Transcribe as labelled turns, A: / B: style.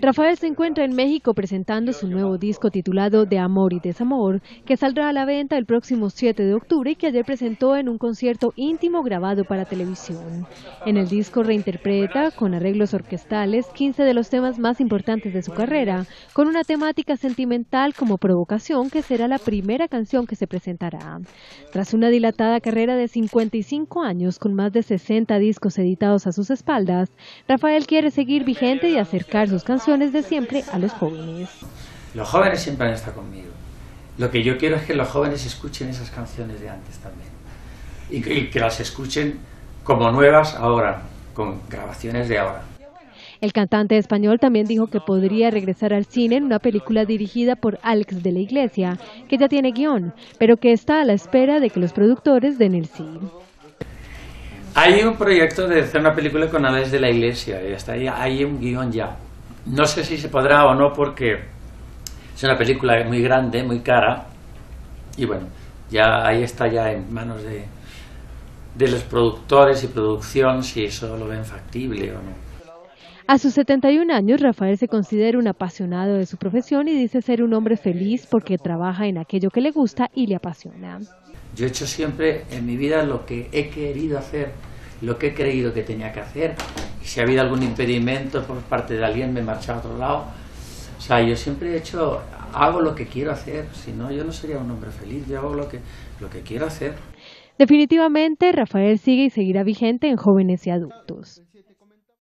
A: Rafael se encuentra en México presentando su nuevo disco titulado De Amor y Desamor, que saldrá a la venta el próximo 7 de octubre y que ayer presentó en un concierto íntimo grabado para televisión. En el disco reinterpreta, con arreglos orquestales, 15 de los temas más importantes de su carrera, con una temática sentimental como Provocación, que será la primera canción que se presentará. Tras una dilatada carrera de 55 años, con más de 60 discos editados a sus espaldas, Rafael quiere seguir vigente y acercar sus canciones de siempre a los jóvenes.
B: Los jóvenes siempre han estado conmigo. Lo que yo quiero es que los jóvenes escuchen esas canciones de antes también. Y que las escuchen como nuevas ahora, con grabaciones de ahora.
A: El cantante español también dijo que podría regresar al cine en una película dirigida por Alex de la Iglesia, que ya tiene guión, pero que está a la espera de que los productores den el sí.
B: Hay un proyecto de hacer una película con Alex de la Iglesia, y hasta ahí hay un guión ya. No sé si se podrá o no porque es una película muy grande, muy cara, y bueno, ya ahí está ya en manos de los productores y producción si eso lo ven factible o no.
A: A sus 71 años, Rafael se considera un apasionado de su profesión y dice ser un hombre feliz porque trabaja en aquello que le gusta y le apasiona.
B: Yo he hecho siempre en mi vida lo que he querido hacer, lo que he creído que tenía que hacer, y si ha habido algún impedimento por parte de alguien me he marchado a otro lado. O sea, yo siempre hago lo que quiero hacer, si no yo no sería un hombre feliz, yo hago lo que quiero hacer.
A: Definitivamente, Rafael sigue y seguirá vigente en jóvenes y adultos.